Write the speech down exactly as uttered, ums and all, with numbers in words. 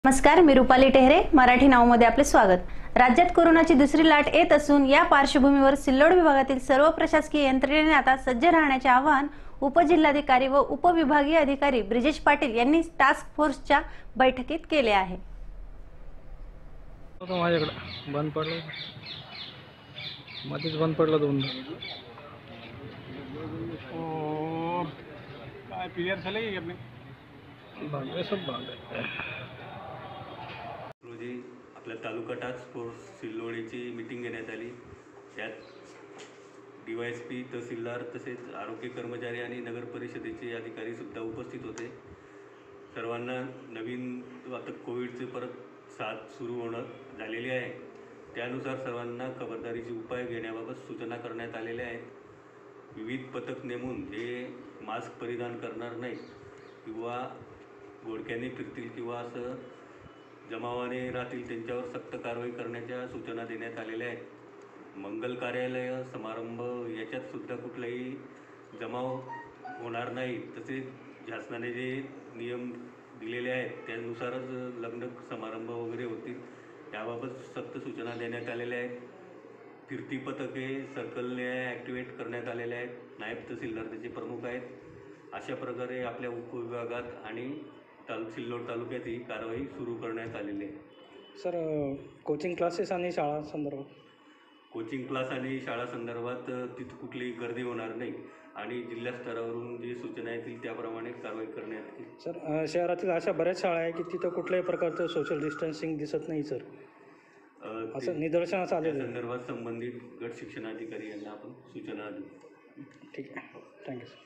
नमस्कार, मी रुपाली टेहरे. मराठी नावमध्ये आपले स्वागत. राज्यात कोरोनाची दुसरी लाट येत असून या पार्श्वभूमीवर सिल्लोड विभागातील सर्व प्रशासकीय यंत्रणेने आता सज्ज राहण्याचे आवाहन उपजिल्हाधिकारी व उपविभागीय अधिकारी ब्रिजेश पाटील यांनी टास्क फोर्सच्या बैठकीत केले आहे. माझ्याकडे बंद पडलं, मध्येच बंद पडलं दोन काय क्लिअर झालं बांगडे सब बांगडे. रोजी आपल्या तालुका टास्क फोर्स सिल्लोडची मीटिंग घेण्यात आली. त्यात D Y S P, tehsildar तसेच आरोग्य कर्मचारी आणि नगर परिषदेचे अधिकारीसुद्धा उपस्थित होते. सर्वांना नवीन आता कोविडचे परत साथ सुरू होणं झालेली आहे, त्यानुसार सर्वांना खबरदारीचे उपाय घेण्याबाबत सूचना करण्यात आलेल्या आहेत. विविध पथक नेमून जे मास्क परिधान करणार नाही किंवा घोडक्याने फिरतील किंवा असं जमावाने राहतील त्यांच्यावर सक्त कारवाई करण्याच्या सूचना देण्यात आलेल्या आहेत. मंगल कार्यालय समारंभ याच्यात सुद्धा कुठलाही जमाव होणार नाही. तसेच शासनाने जे नियम दिलेले आहेत त्यानुसारच लग्न समारंभ वगैरे होतील, याबाबत सक्त सूचना देण्यात आलेल्या आहेत. फिरती पथके सर्कलने ॲक्टिवेट करण्यात आलेले आहेत. नायब तहसीलदार त्याचे प्रमुख आहेत. अशा प्रकारे आपल्या उपविभागात आणि तालु सिल्लोड तालुक्यात ही कारवाई सुरू करण्यात आलेली आहे. सर, कोचिंग क्लासेस आणि शाळा संदर्भात कोचिंग क्लास आणि शाळा संदर्भात तिथं कुठलीही गर्दी होणार नाही आणि जिल्हा स्तरावरून जी सूचना येतील त्याप्रमाणे कारवाई करण्यात येईल. सर, शहरातील अशा बऱ्याच शाळा आहे की तिथं कुठल्याही प्रकारचं सोशल डिस्टन्सिंग दिसत नाही सर, असं निदर्शनास आलेलं संदर्भात संबंधित गट शिक्षणाधिकारी यांना आपण सूचना देऊ. ठीक आहे, थँक्यू सर.